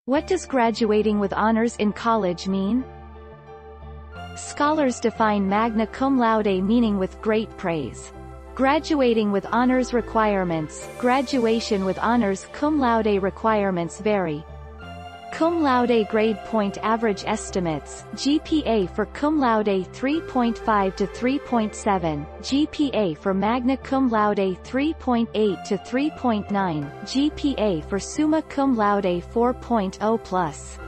What does graduating with honors in college mean? Scholars define magna cum laude meaning with great praise. Graduating with honors requirements. Graduation with honors cum laude requirements vary. Cum laude grade point average estimates, GPA for cum laude 3.5 to 3.7, GPA for magna cum laude 3.8 to 3.9, GPA for summa cum laude 4.0+.